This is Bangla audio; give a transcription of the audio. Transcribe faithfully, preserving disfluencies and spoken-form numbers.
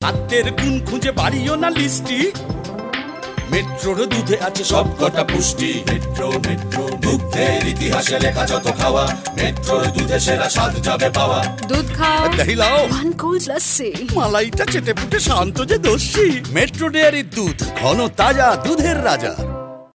খাদ্যের গুণ খুঁজে বাড়িও না লিস্টি, মেট্রোর দুধে আছে সব কটা পুষ্টি। মেট্রো মেট্রো দুধের ইতিহাসে লেখা যত খাওয়া, মেট্রোর দুধে সেরা স্বাদ যাবে পাওয়া। দুধ খাও, দহি লাও, ওয়ান কোল্ড লস্যি, মালাইটা চেটে পুটে শান্ত যে দস্যি। মেট্রো ডেয়ারির দুধ, ঘন তাজা দুধের রাজা।